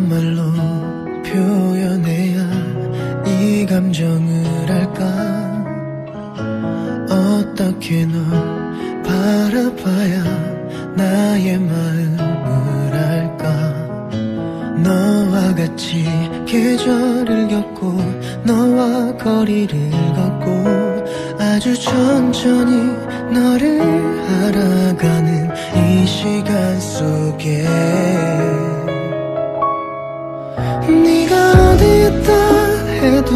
말로 표현해야 이 감정을 알까? 어떻게 널 바라봐야 나의 마음을 알까? 너와 같이 계절을 겪고 너와 거리를 걷고 아주 천천히 너를 알아가는 이 시간 속에 네가 어디 있다 해도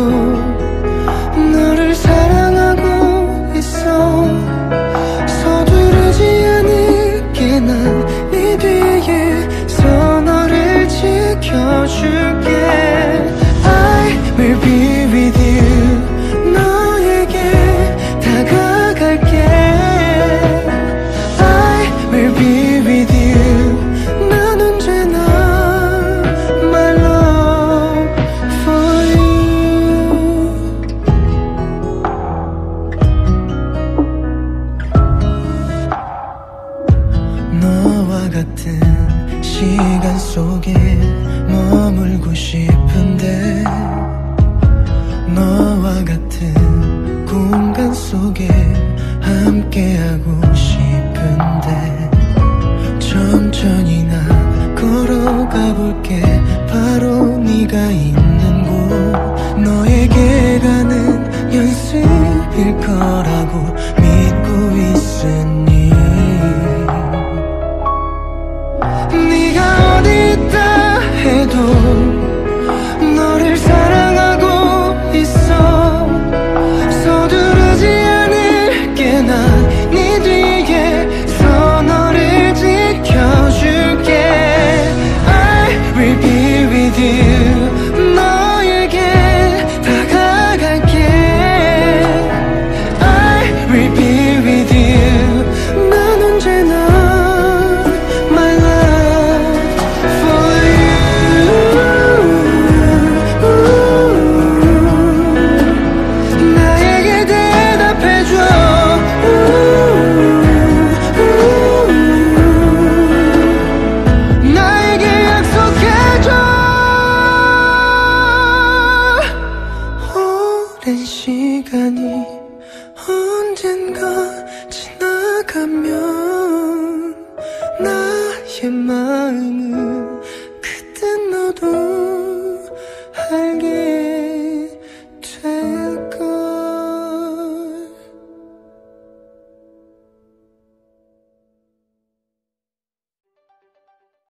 너를 사랑하고 있어. 서두르지 않을게 난 네 뒤에서 너를 지켜줄게. I will be with you. 너에게 다가갈게. I will be with you. 난 언제나 my love for you. 너와 같은 시간 속에 머물고 싶은데 너와 같은 공간 속에 함께하고 싶은데 천천히 나 걸어가 볼게. 바로 네가 있는 곳 너에게 가는 연습일 거라고 믿고 있으니 네가 어디 있다 해도 너를 사랑하고 있어. 서두르지 않을게 난 네 뒤에서 너를 지켜줄게. I will be with you. 너에게 다가갈게. I will be with you. 난 언제나 my love for you. 나에게 대답해줘. 나에게 약속해줘. 오랜 시간이 언젠가 지나가면 나의 마음을